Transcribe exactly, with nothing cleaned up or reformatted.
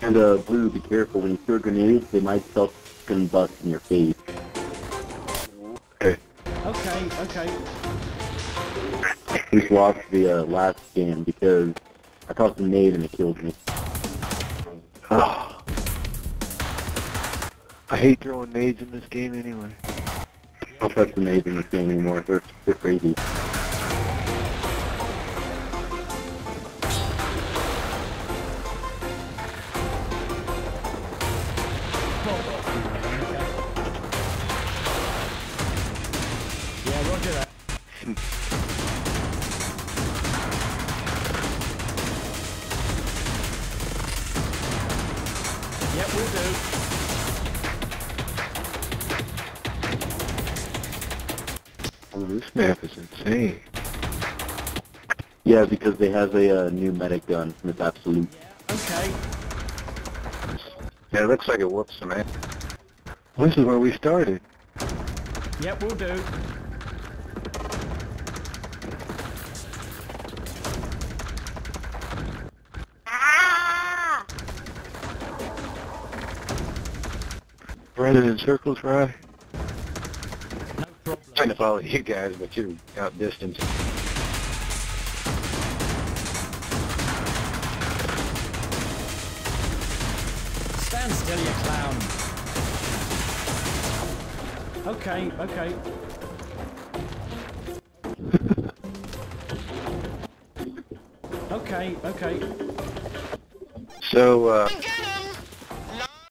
And uh, Blue, be careful. When you throw grenades, they might self-combust in your face. Okay. Okay, okay. We just lost the uh, last game because I tossed a nade and it killed me. Oh. I hate throwing nades in this game anyway. I don't touch the nades in this game anymore. They're, they're crazy. Yeah, roger that. Yep, we'll do. Oh, this map is insane. Yeah, because they have a uh, new medic gun from its absolute. Okay. Yeah, it looks like it whoops some ass. This is where we started. Yep, we'll do. Running in circles, right? No problem. Trying to follow you guys, but you're outdistanced. Stand still, you clown. Okay, okay. Okay, okay. So, uh...